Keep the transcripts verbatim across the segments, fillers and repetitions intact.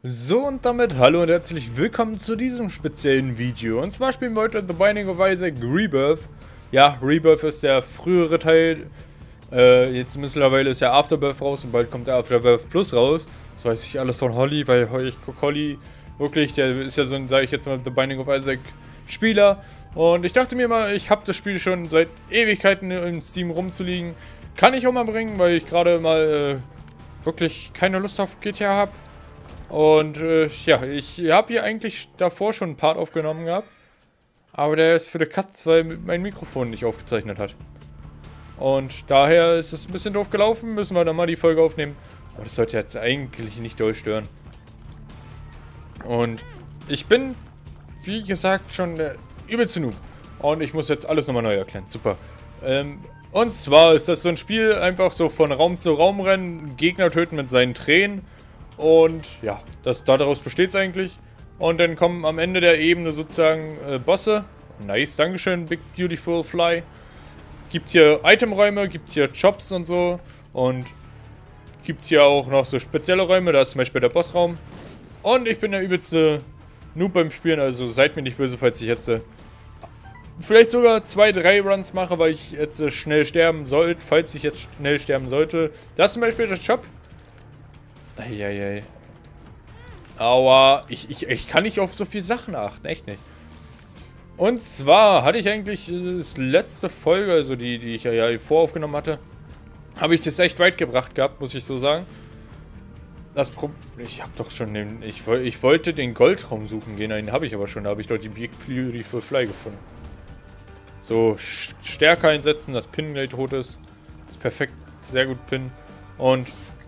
So und damit hallo und herzlich willkommen zu diesem speziellen Video. Und zwar spielen wir heute The Binding of Isaac Rebirth. Ja, Rebirth ist der frühere Teil. Äh, jetzt mittlerweile ist ja Afterbirth raus und bald kommt der Afterbirth Plus raus. Das weiß ich alles von Holly, weil ich gucke Holly wirklich, der ist ja so ein, sage ich jetzt mal, The Binding of Isaac Spieler. Und ich dachte mir mal, ich habe das Spiel schon seit Ewigkeiten im Steam rumzuliegen. Kann ich auch mal bringen, weil ich gerade mal äh, wirklich keine Lust auf G T A habe. Und äh, ja, ich habe hier eigentlich davor schon einen Part aufgenommen gehabt. Aber der ist für die Katz, weil mein Mikrofon nicht aufgezeichnet hat. Und daher ist es ein bisschen doof gelaufen, müssen wir dann mal die Folge aufnehmen. Aber das sollte jetzt eigentlich nicht doll stören. Und ich bin, wie gesagt, schon der übelste Noob. Und ich muss jetzt alles nochmal neu erklären. Super. Ähm, und zwar ist das so ein Spiel, einfach so von Raum zu Raum rennen, Gegner töten mit seinen Tränen. Und ja, das, daraus besteht es eigentlich. Und dann kommen am Ende der Ebene sozusagen äh, Bosse. Nice, dankeschön, Big Beautiful Fly. Gibt hier Itemräume, gibt hier Jobs und so. Und gibt hier auch noch so spezielle Räume. Da ist zum Beispiel der Bossraum. Und ich bin der übelste Noob beim Spielen, also seid mir nicht böse, falls ich jetzt äh, vielleicht sogar zwei, drei Runs mache, weil ich jetzt äh, schnell sterben sollte, falls ich jetzt schnell sterben sollte. Da ist zum Beispiel der Job. Eieiei. Aua, ich, ich, ich kann nicht auf so viele Sachen achten, echt nicht. Und zwar hatte ich eigentlich äh, das letzte Folge, also die, die ich ja, ja voraufgenommen hatte, habe ich das echt weit gebracht gehabt, muss ich so sagen. Das Problem, ich habe doch schon den, ich, ich wollte den Goldraum suchen gehen, den habe ich aber schon, da habe ich dort die Big Beautiful Fly gefunden. So, Stärke einsetzen, dass Pin gleich tot ist. ist perfekt, sehr gut Pin. Und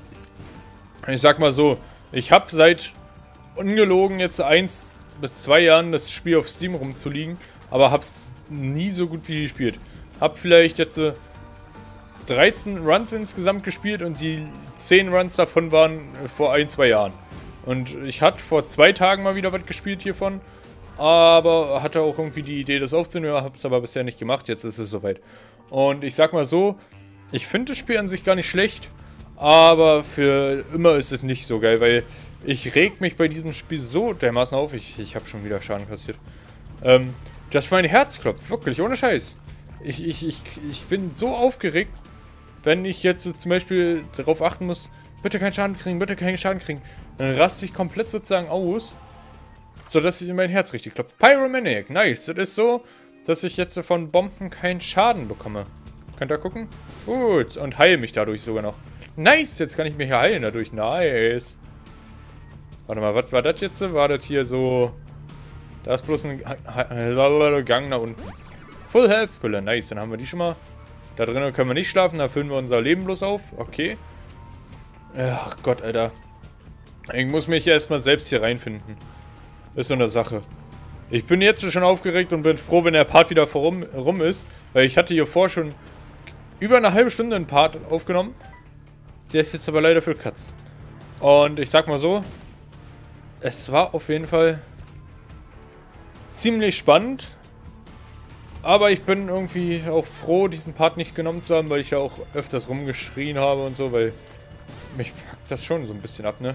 ich sag mal so, ich habe seit ungelogen jetzt eins bis zwei Jahren das Spiel auf Steam rumzuliegen, aber hab's nie so gut wie gespielt. Hab vielleicht jetzt äh, dreizehn Runs insgesamt gespielt und die zehn Runs davon waren äh, vor ein, zwei Jahren. Und ich hatte vor zwei Tagen mal wieder was gespielt hiervon, aber hatte auch irgendwie die Idee, das aufzunehmen, hab's aber bisher nicht gemacht, jetzt ist es soweit. Und ich sag mal so, ich finde das Spiel an sich gar nicht schlecht. Aber für immer ist es nicht so geil, weil ich reg mich bei diesem Spiel so dermaßen auf. Ich, ich habe schon wieder Schaden kassiert. Ähm, dass mein Herz klopft. Wirklich, ohne Scheiß. Ich, ich, ich, ich bin so aufgeregt, wenn ich jetzt zum Beispiel darauf achten muss, bitte keinen Schaden kriegen, bitte keinen Schaden kriegen. Dann raste ich komplett sozusagen aus, sodass ich in mein Herz richtig klopft. Pyromaniac, nice. Das ist so, dass ich jetzt von Bomben keinen Schaden bekomme. Könnt ihr gucken? Gut. Und heile mich dadurch sogar noch. Nice, jetzt kann ich mich hier heilen dadurch. Nice. Warte mal, was war das jetzt? War das hier so... Da ist bloß ein Gang nach unten. Full Health Pille. Nice, dann haben wir die schon mal. Da drinnen können wir nicht schlafen, da füllen wir unser Leben bloß auf. Okay. Ach Gott, Alter. Ich muss mich erstmal selbst hier reinfinden. Ist so eine Sache. Ich bin jetzt schon aufgeregt und bin froh, wenn der Part wieder vorum, rum ist. Weil ich hatte hier vor schon über eine halbe Stunde einen Part aufgenommen. Der ist jetzt aber leider für Katz. Und ich sag mal so, es war auf jeden Fall ziemlich spannend. Aber ich bin irgendwie auch froh, diesen Part nicht genommen zu haben, weil ich ja auch öfters rumgeschrien habe und so, weil mich fuckt das schon so ein bisschen ab, ne?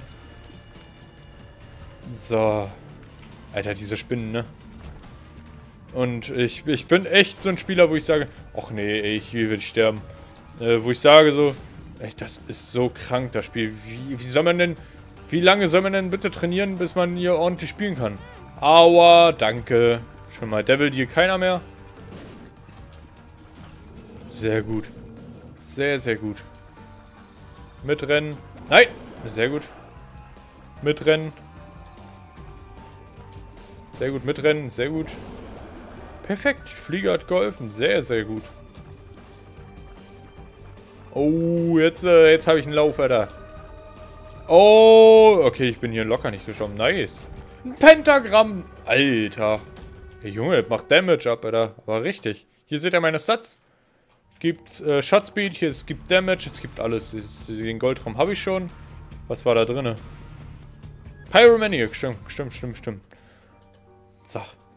So. Alter, diese Spinnen, ne? Und ich, ich bin echt so ein Spieler, wo ich sage, ach nee, ey, hier will ich sterben. Äh, wo ich sage so, echt, das ist so krank, das Spiel. Wie, wie soll man denn, wie lange soll man denn bitte trainieren, bis man hier ordentlich spielen kann? Aua, danke. Schon mal Devil hier keiner mehr. Sehr gut. Sehr, sehr gut. Mitrennen. Nein! Sehr gut. Mitrennen. Sehr gut, mitrennen. Sehr gut. Perfekt. Flieger hat geholfen. Sehr, sehr gut. Oh, jetzt, äh, jetzt habe ich einen Lauf, Alter. Oh, okay, ich bin hier locker nicht gestorben. Nice. Ein Pentagramm. Alter. Der Junge, das macht Damage ab, Alter. Aber richtig. Hier seht ihr meine Stats. Gibt äh, Shot Speed, hier, es gibt Damage, es gibt alles. Den Goldraum habe ich schon. Was war da drin? Pyromaniac, stimmt, stimmt, stimmt, stimmt. So.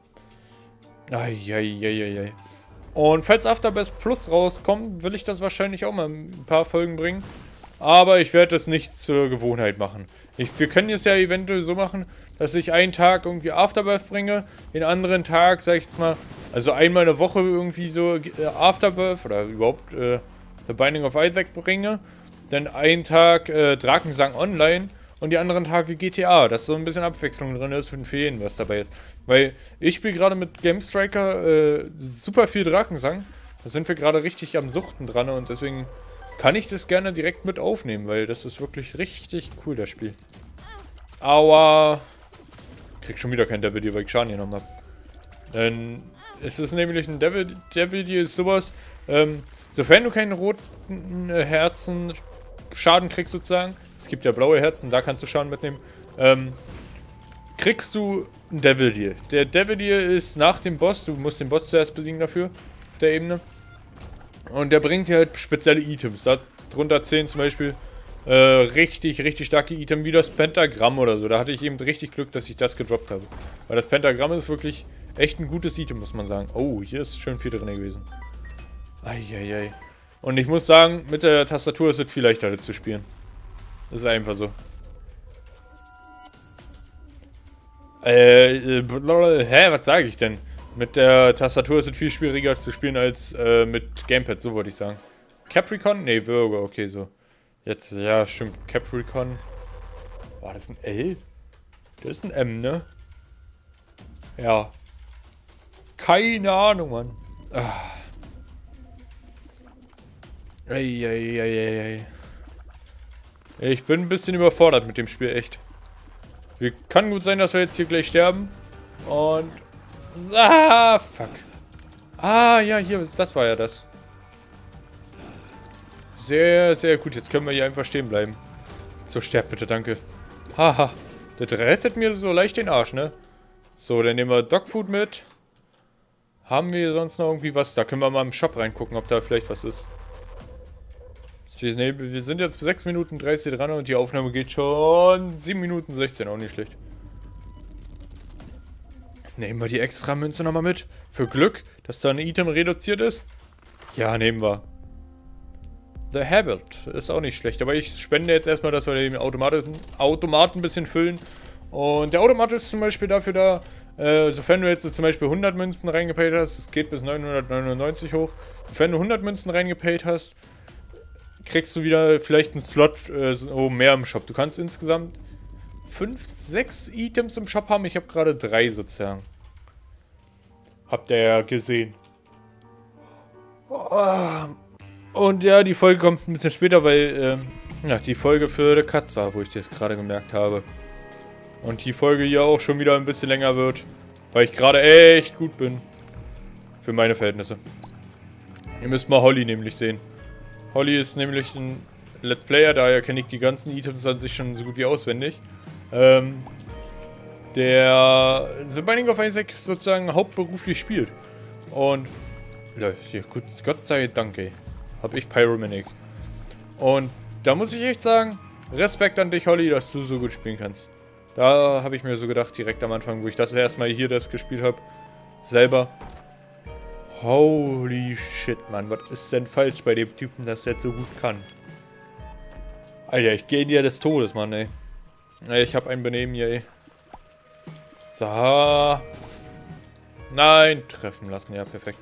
Eieieiei. Und falls Afterbirth Plus rauskommt, will ich das wahrscheinlich auch mal ein paar Folgen bringen. Aber ich werde das nicht zur Gewohnheit machen. Ich, wir können es ja eventuell so machen, dass ich einen Tag irgendwie Afterbirth bringe, den anderen Tag, sag ich jetzt mal, also einmal in der Woche irgendwie so äh, Afterbirth oder überhaupt äh, The Binding of Isaac bringe. Dann einen Tag äh, Drakensang Online und die anderen Tage G T A, dass so ein bisschen Abwechslung drin ist für jeden, was dabei ist. Weil ich spiele gerade mit Game Striker äh, super viel Drakensang. Da sind wir gerade richtig am Suchten dran und deswegen kann ich das gerne direkt mit aufnehmen, weil das ist wirklich richtig cool, das Spiel. Aua. Krieg schon wieder kein Devil Deal, weil ich Schaden genommen habe. Dann ist es nämlich ein Devil, Devil Deal, ist sowas, ähm, sofern du keinen roten äh, Herzen Schaden kriegst sozusagen, es gibt ja blaue Herzen, da kannst du Schaden mitnehmen, ähm, kriegst du ein Devil Deal. Der Devil Deal ist nach dem Boss, du musst den Boss zuerst besiegen dafür, auf der Ebene. Und der bringt dir halt spezielle Items. Darunter zählen zum Beispiel äh, richtig, richtig starke Items wie das Pentagramm oder so. Da hatte ich eben richtig Glück, dass ich das gedroppt habe. Weil das Pentagramm ist wirklich echt ein gutes Item, muss man sagen. Oh, hier ist schön viel drin gewesen. Eieiei. Und ich muss sagen, mit der Tastatur ist es viel leichter zu spielen. Das ist einfach so. Äh, äh hä, was sage ich denn? Mit der Tastatur ist es viel schwieriger zu spielen als äh, mit Gamepad, so wollte ich sagen. Capricorn? Ne, Virgo, okay, so. Jetzt, ja, stimmt, Capricorn. Boah, das ist ein L? Das ist ein M, ne? Ja. Keine Ahnung, Mann. Ah. Eieieiei. Ich bin ein bisschen überfordert mit dem Spiel, echt. Wir, kann gut sein, dass wir jetzt hier gleich sterben. Und... Ah, fuck. Ah, ja, hier, das war ja das. Sehr, sehr gut. Jetzt können wir hier einfach stehen bleiben. So, sterb bitte, danke. Haha. Das rettet mir so leicht den Arsch, ne? So, dann nehmen wir Dogfood mit. Haben wir sonst noch irgendwie was? Da können wir mal im Shop reingucken, ob da vielleicht was ist. Wir sind jetzt sechs Minuten dreißig dran und die Aufnahme geht schon sieben Minuten sechzehn, auch nicht schlecht. Nehmen wir die extra Münze nochmal mit. Für Glück, dass da ein Item reduziert ist. Ja, nehmen wir. The Habit ist auch nicht schlecht. Aber ich spende jetzt erstmal, dass wir den Automaten, Automaten ein bisschen füllen. Und der Automat ist zum Beispiel dafür da, äh, sofern du jetzt zum Beispiel hundert Münzen reingepayt hast, es geht bis neunhundertneunundneunzig hoch. Sofern du hundert Münzen reingepayt hast, kriegst du wieder vielleicht einen Slot äh, so mehr im Shop. Du kannst insgesamt fünf, sechs Items im Shop haben. Ich habe gerade drei sozusagen. Habt ihr ja gesehen. Und ja, die Folge kommt ein bisschen später, weil ähm, ja, die Folge für The Cuts war, wo ich das gerade gemerkt habe. Und die Folge hier auch schon wieder ein bisschen länger wird, weil ich gerade echt gut bin. Für meine Verhältnisse. Ihr müsst mal Holly nämlich sehen. Holly ist nämlich ein Let's Player, daher kenne ich die ganzen Items an sich schon so gut wie auswendig. Ähm, der The Binding of Isaac sozusagen hauptberuflich spielt. Und, ja, hier, gut, Gott sei Dank, ey, hab ich Pyromaniac. Und da muss ich echt sagen, Respekt an dich, Holly, dass du so gut spielen kannst. Da habe ich mir so gedacht, direkt am Anfang, wo ich das erstmal hier das gespielt habe, selber. Holy shit, Mann, was ist denn falsch bei dem Typen, dass er das so gut kann? Alter, ich gehe in dir des Todes, Mann, ey. Ich habe ein Benehmen hier, ey. So. Nein, treffen lassen, ja, perfekt.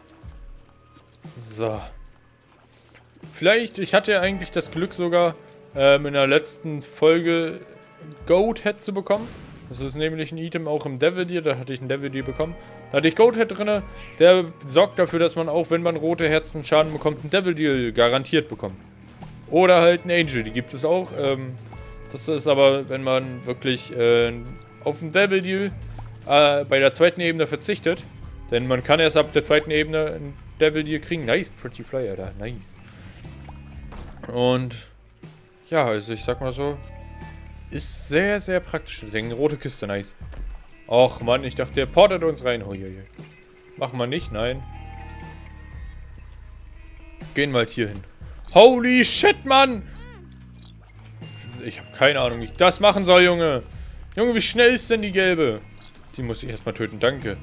So. Vielleicht, ich hatte ja eigentlich das Glück sogar, ähm, in der letzten Folge Goathead zu bekommen. Das ist nämlich ein Item auch im Devil Deal, da hatte ich einen Devil Deal bekommen. Da hatte ich Goathead drin, der sorgt dafür, dass man auch, wenn man rote Herzen Schaden bekommt, einen Devil Deal garantiert bekommt. Oder halt einen Angel, die gibt es auch. Ähm, das ist aber, wenn man wirklich äh, auf den Devil Deal äh, bei der zweiten Ebene verzichtet. Denn man kann erst ab der zweiten Ebene einen Devil Deal kriegen. Nice, Pretty Fly, Alter, nice. Und ja, also ich sag mal so, ist sehr, sehr praktisch. Ich denke, rote Kiste, nice. Och Mann, ich dachte, der portet uns rein. Oh, je, je. Machen wir nicht, nein. Gehen wir halt hier hin. Holy shit, Mann! Ich habe keine Ahnung, wie ich das machen soll, Junge. Junge, wie schnell ist denn die gelbe? Die muss ich erstmal töten, danke.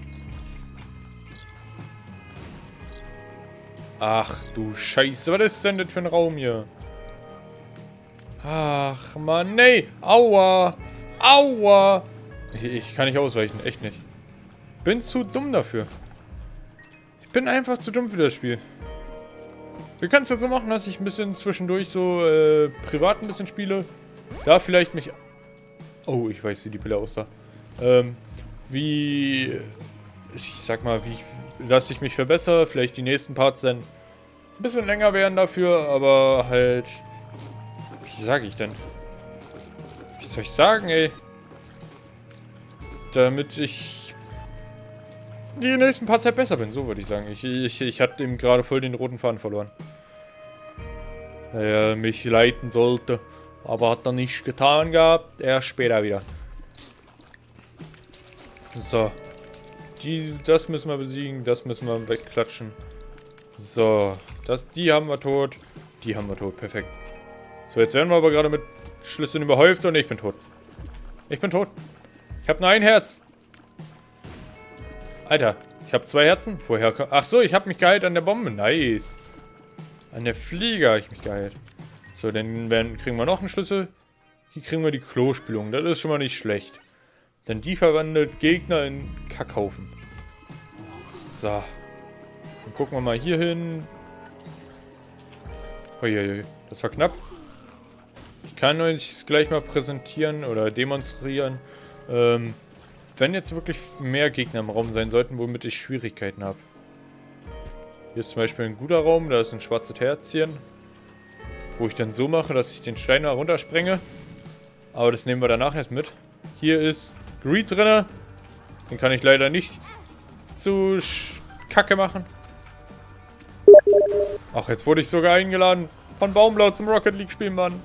Ach du Scheiße, was ist denn das für ein Raum hier? Ach, Mann, nee. Aua. Aua. Ich, ich kann nicht ausweichen, echt nicht. Bin zu dumm dafür. Ich bin einfach zu dumm für das Spiel. Wir können es ja so machen, dass ich ein bisschen zwischendurch so äh, privat ein bisschen spiele. Da vielleicht mich... Oh, ich weiß, wie die Pille aussah. Ähm, wie... Ich sag mal, wie... Dass ich mich verbessere. Vielleicht die nächsten Parts dann ein bisschen länger werden dafür, aber halt... Wie sage ich denn? Wie soll ich sagen, ey? Damit ich... die nächsten Parts halt besser bin, so würde ich sagen. Ich, ich, ich hatte eben gerade voll den roten Faden verloren. Der mich leiten sollte. Aber hat er nicht getan gehabt. Erst später wieder. So. Die, das müssen wir besiegen. Das müssen wir wegklatschen. So. Das, die haben wir tot. Die haben wir tot. Perfekt. So, jetzt werden wir aber gerade mit Schlüsseln überhäuft und ich bin tot. Ich bin tot. Ich habe nur ein Herz. Alter, ich habe zwei Herzen. Woher? Ach so, ich habe mich geheilt an der Bombe. Nice. An der Fliege habe ich mich geheilt. So, dann werden, kriegen wir noch einen Schlüssel. Hier kriegen wir die Klospülung. Das ist schon mal nicht schlecht. Denn die verwandelt Gegner in Kackhaufen. So. Dann gucken wir mal hier hin. Uiuiui, das war knapp. Ich kann euch gleich mal präsentieren oder demonstrieren. Ähm, wenn jetzt wirklich mehr Gegner im Raum sein sollten, womit ich Schwierigkeiten habe. Hier ist zum Beispiel ein guter Raum, da ist ein schwarzes Herzchen. Wo ich dann so mache, dass ich den Stein da runtersprenge. Aber das nehmen wir danach erst mit. Hier ist Greed drin. Den kann ich leider nicht zu Kacke machen. Ach, jetzt wurde ich sogar eingeladen von Baumblau zum Rocket League spielen, Mann.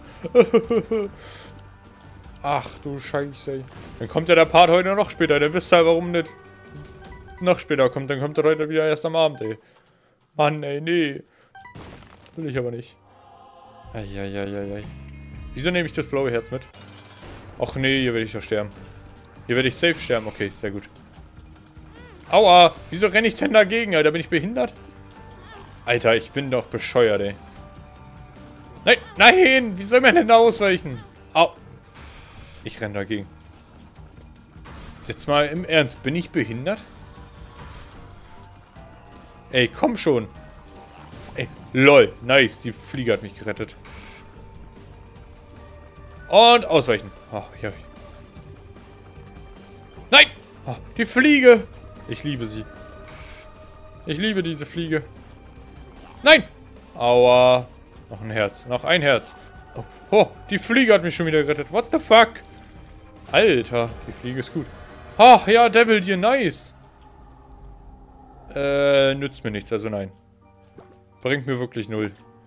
Ach du Scheiße. Dann kommt ja der Part heute noch später. Dann wisst ihr, warum nicht noch später kommt. Dann kommt er heute wieder erst am Abend, ey. Mann, ey, nee. Will ich aber nicht. Eieieiei. Wieso nehme ich das blaue Herz mit? Ach nee, hier werde ich doch sterben. Hier werde ich safe sterben. Okay, sehr gut. Aua! Wieso renne ich denn dagegen, Alter? Bin ich behindert? Alter, ich bin doch bescheuert, ey. Nein, nein! Wie soll man denn da ausweichen? Au! Ich renne dagegen. Jetzt mal im Ernst. Bin ich behindert? Ey, komm schon. Ey, lol. Nice. Die Fliege hat mich gerettet. Und ausweichen. Oh, ja. Nein! Oh, die Fliege! Ich liebe sie. Ich liebe diese Fliege. Nein! Aua. Noch ein Herz. Noch ein Herz. Oh, oh, die Fliege hat mich schon wieder gerettet. What the fuck? Alter, die Fliege ist gut. Ach ja, Devil Deer, nice. Äh, nützt mir nichts, also nein. Bringt mir wirklich null.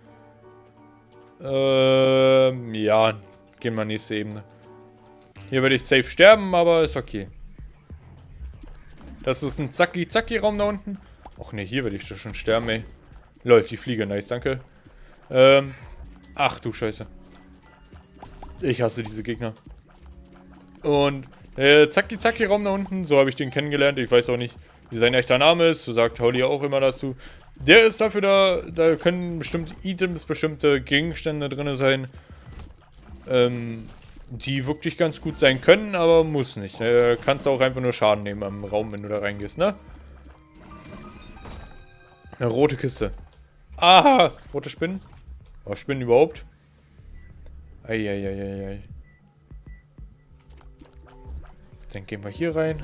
Ähm, ja. Gehen wir nächste Ebene. Hier werde ich safe sterben, aber ist okay. Das ist ein Zacki-Zacki-Raum da unten. Och ne, hier werde ich schon sterben, ey. Läuft die Fliege, nice, danke. Ähm, ach du Scheiße. Ich hasse diese Gegner. Und, äh, Zacki-Zacki-Raum da unten, so habe ich den kennengelernt. Ich weiß auch nicht, wie sein echter Name ist. So sagt Holly auch immer dazu. Der ist dafür da, da können bestimmte Items, bestimmte Gegenstände drin sein, ähm, die wirklich ganz gut sein können, aber muss nicht. Äh, kannst du auch einfach nur Schaden nehmen am Raum, wenn du da reingehst, ne? Eine rote Kiste. Aha! Rote Spinnen? Was Spinnen überhaupt? Eieieiei. Dann gehen wir hier rein.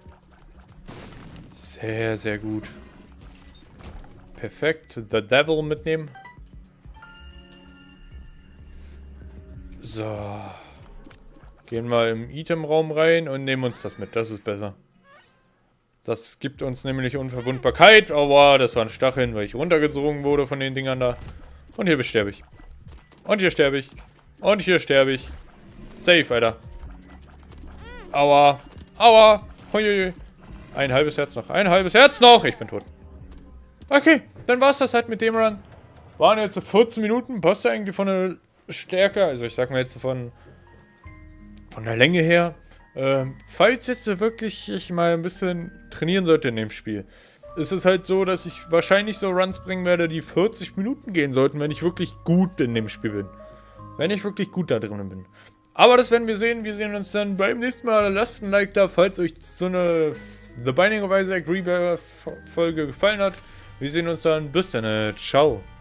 Sehr, sehr gut. Perfekt. The Devil mitnehmen. So. Gehen wir im Itemraum rein und nehmen uns das mit. Das ist besser. Das gibt uns nämlich Unverwundbarkeit. Aber das waren Stacheln, weil ich runtergezogen wurde von den Dingern da. Und hier sterbe ich. Und hier sterbe ich. Und hier sterbe ich. Safe, Alter. Aua. Aua. Huiuiui. Ein halbes Herz noch. Ein halbes Herz noch. Ich bin tot. Okay, dann war's das halt mit dem Run. Waren jetzt vierzehn Minuten. Passt ja eigentlich von der Stärke. Also ich sag mal jetzt von von der Länge her. Ähm, falls jetzt wirklich ich mal ein bisschen trainieren sollte in dem Spiel, ist es halt so, dass ich wahrscheinlich so Runs bringen werde, die vierzig Minuten gehen sollten, wenn ich wirklich gut in dem Spiel bin. Wenn ich wirklich gut da drin bin. Aber das werden wir sehen. Wir sehen uns dann beim nächsten Mal. Lasst ein Like da, falls euch so eine The Binding of Isaac Rebirth Folge gefallen hat. Wir sehen uns dann. Bis dann. Ciao.